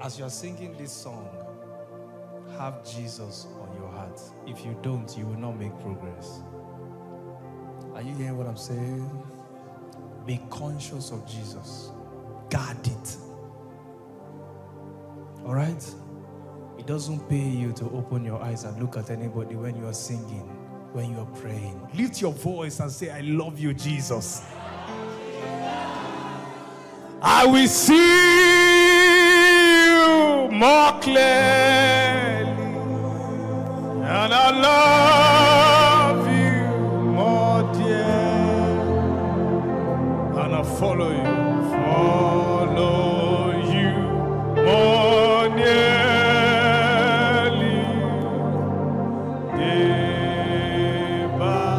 As you are singing this song, have Jesus on your heart. If you don't, you will not make progress. Are you hearing what I'm saying? Be conscious of Jesus. Guard it. All right? It doesn't pay you to open your eyes and look at anybody when you are singing, when you are praying. Lift your voice and say, I love you, Jesus. I will see you more clearly, and I love you more dear, and I follow you more nearly, day by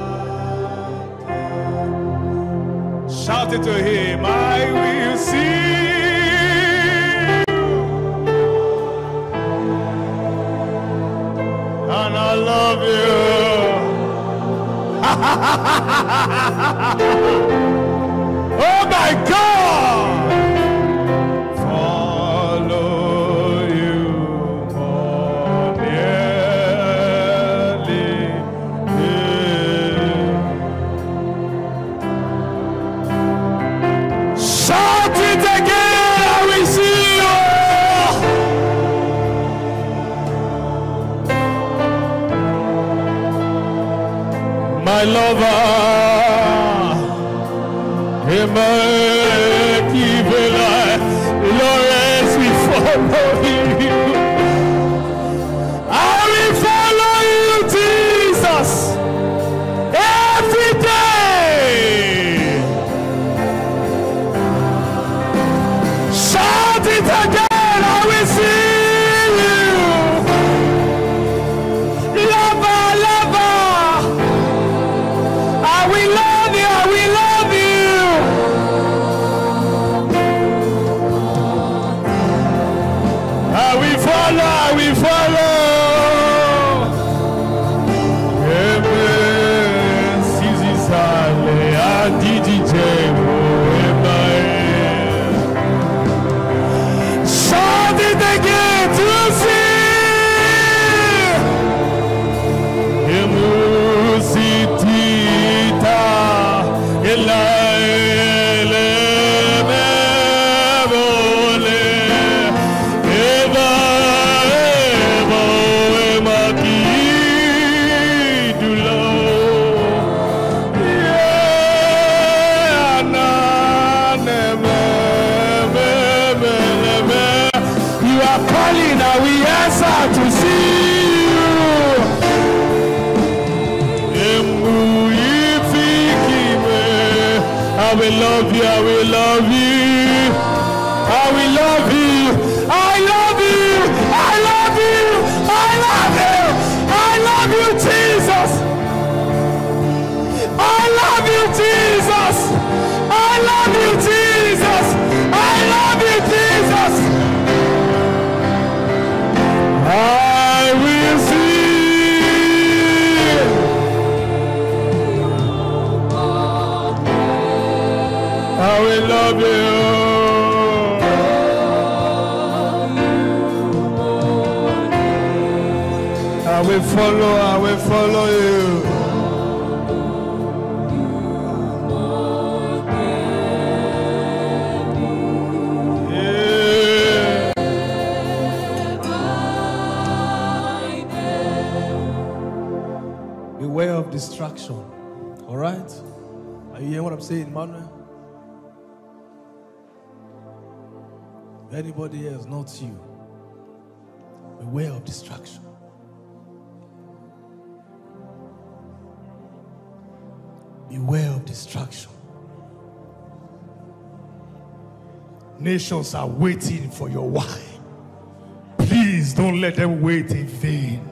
day. Shout it to him, I will see you, and I love you. Oh my God! Follow you more nearly. Shout it again, I will see you. My lover, Lawrence, we follow you. I will follow you, Jesus, every day. Shout it again, I will see you. Lover, lover, I will love you, I will love you. I will follow. Amen. Sisi sale adijije amen. Shout it again to see. Emusitita elaele mevole. To see you, I will love you, I will love you, I will love you, I love you, I love you, I love you, I love you, Jesus, I love you, Jesus, I love you, Jesus, I love you, Jesus. I will see. I will love you. I will follow you. Beware of distraction. All right? Are you hearing what I'm saying, Manuel? Anybody else, not you. Beware of distraction. Beware of distraction. Nations are waiting for your wine. Please don't let them wait in vain.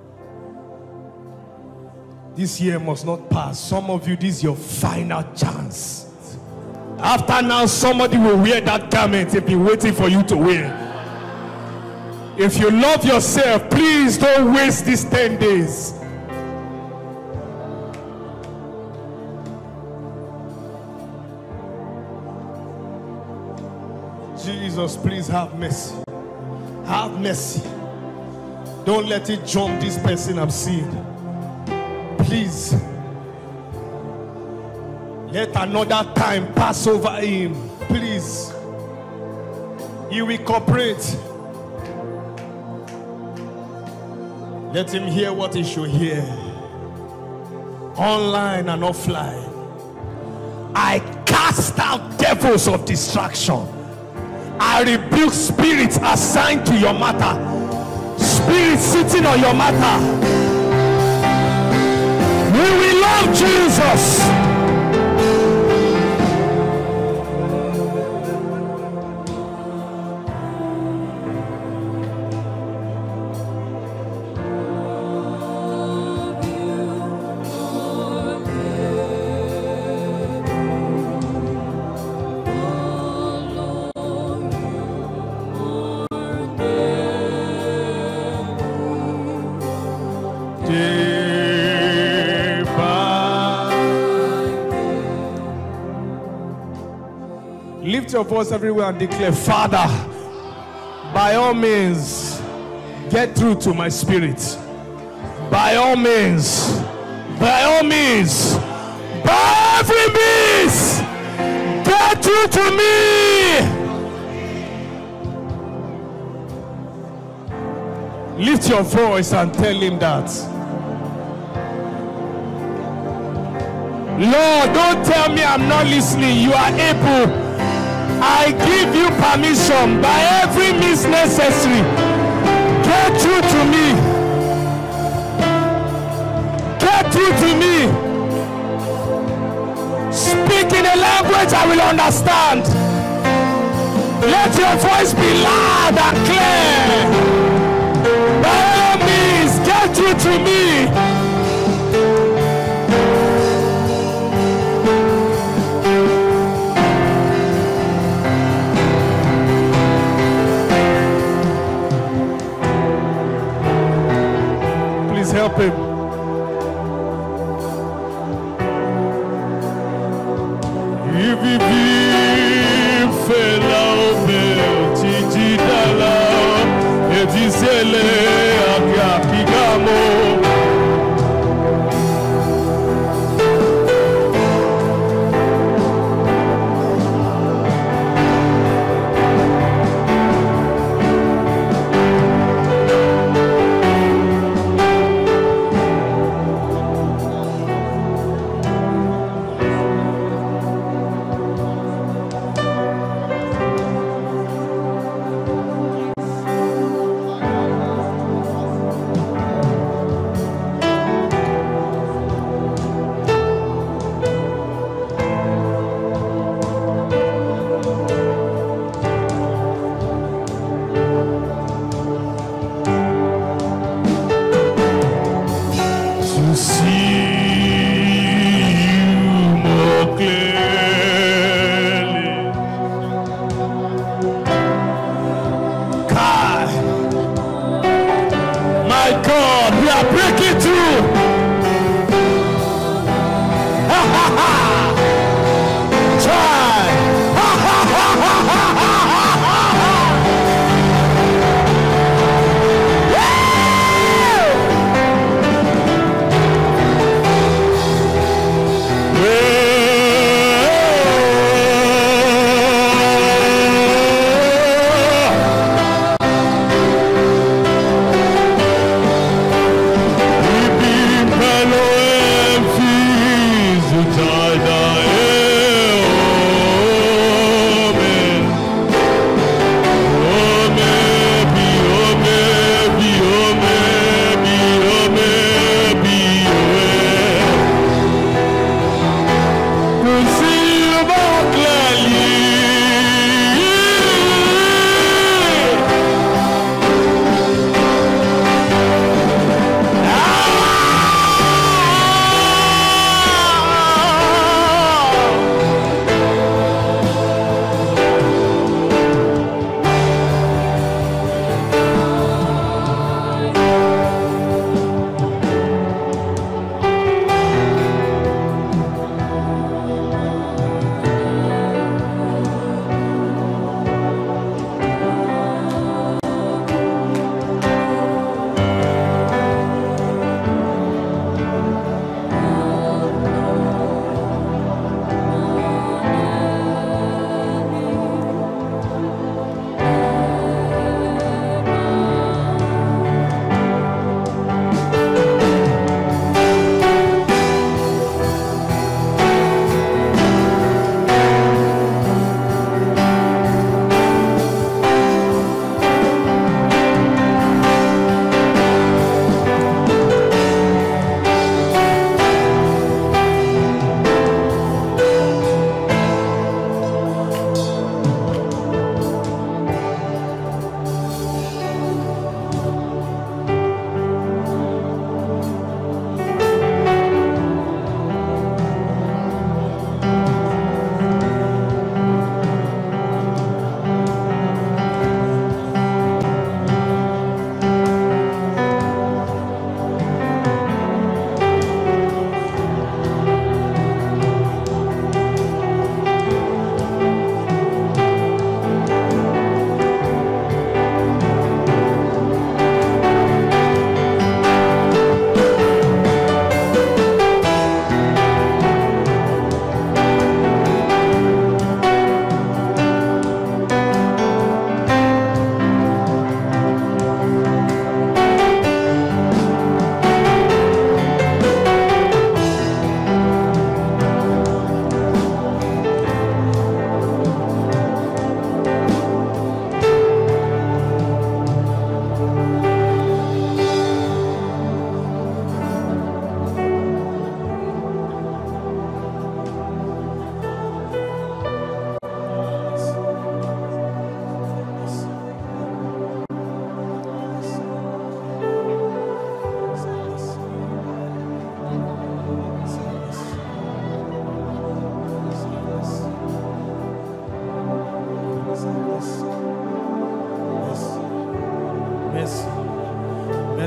This year must not pass. Some of you, this is your final chance. After now, somebody will wear that garment they've been waiting for you to wear. If you love yourself, please don't waste these 10 days. Jesus, please have mercy. Have mercy. Don't let it jump this person I'm seeing. Please. Let another time pass over him. Please. He will cooperate. Let him hear what he should hear. Online and offline. I cast out devils of distraction. I rebuke spirits assigned to your matter. Spirits sitting on your matter. We will love Jesus. Lift your voice everywhere and declare, Father, by all means, get through to my spirit. By all means, by all means, by every means, get through to me. Lift your voice and tell him that. Lord, don't tell me I'm not listening. You are able. I give you permission by every means necessary. Get through to me. Get through to me. Speak in a language I will understand. Let your voice be loud and clear. By all means, get through to me. Help him.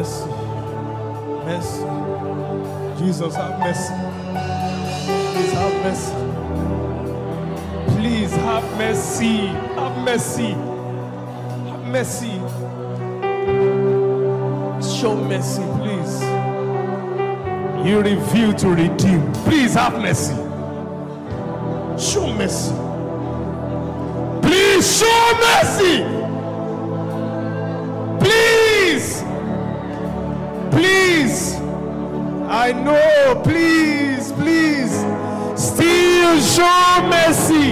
mercy. Mercy. Jesus, have mercy. Please have mercy. Please have mercy. Have mercy. Have mercy. Show mercy, please. You reveal to redeem. Please have mercy. Show mercy. Please show mercy. Please. Please. I know. Please. Please. Still show mercy.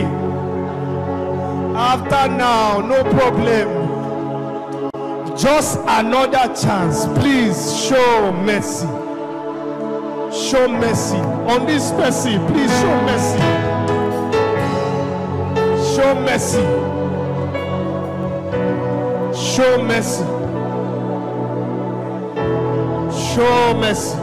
After now, no problem. Just another chance. Please show mercy. Show mercy on this person. Please show mercy. Show mercy. Show mercy. Show mercy.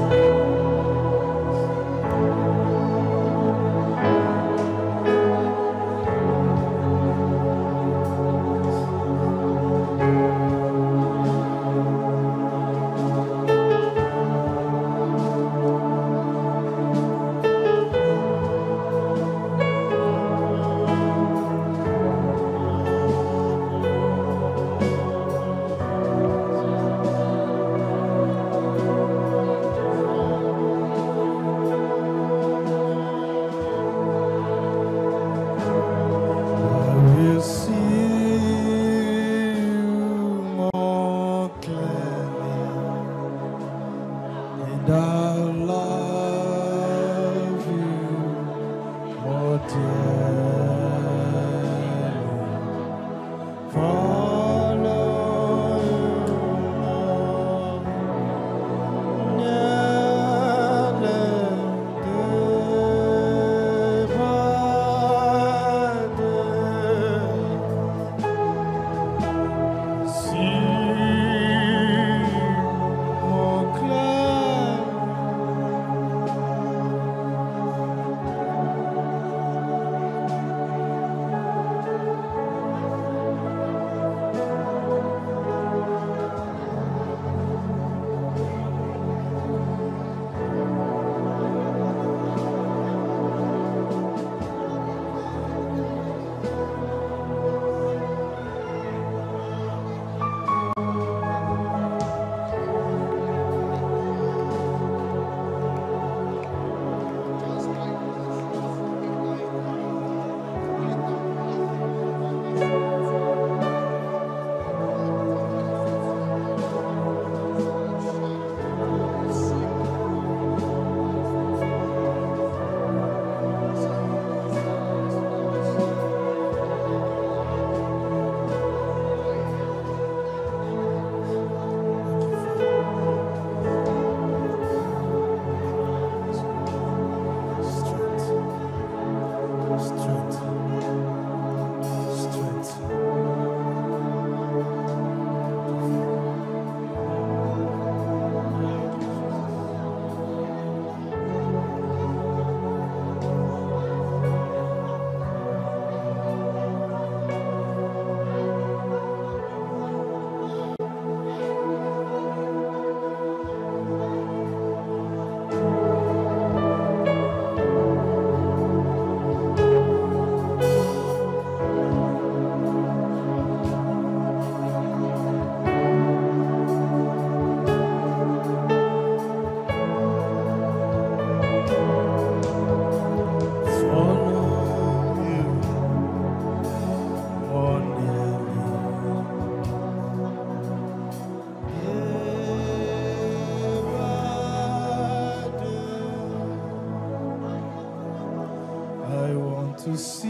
to see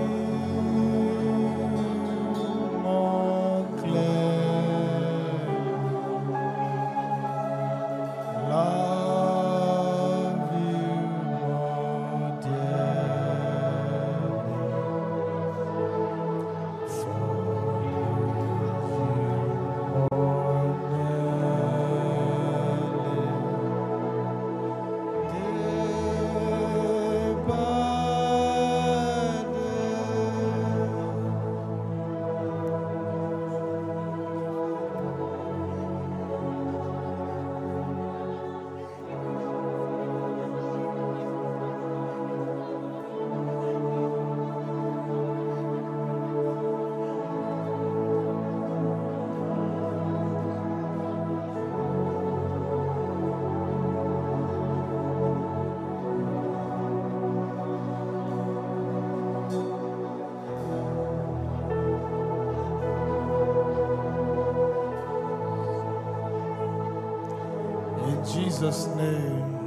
more clear. Love you more dearly. Follow you more nearly. Day by day. In Jesus' name.